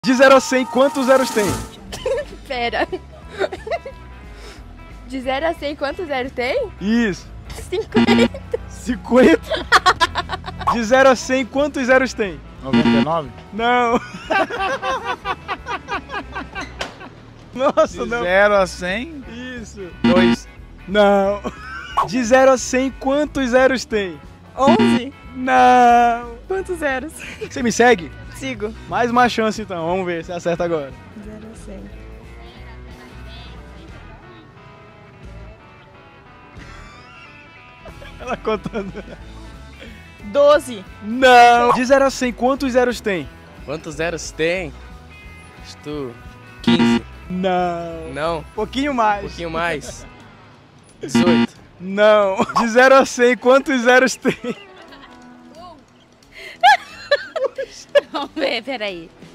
De 0 a 100, quantos zeros tem? Pera. De 0 a 100, quantos zeros tem? Isso. 50. 50? De 0 a 100, quantos zeros tem? 99? Não. Nossa, De não. 0 a 100? Isso. 2. Não. De 0 a 100, quantos zeros tem? 11. Não. Quantos zeros? Você me segue? Sigo. Mais uma chance então, vamos ver se acerta agora. 0 a 100. Ela contando. 12. Não. De 0 a 100, quantos zeros tem? Quantos zeros tem? Estou 15. Não. Não, Um pouquinho mais. um pouquinho mais. 18. Não. De 0 a 100, quantos zeros tem? Vamos ver, peraí.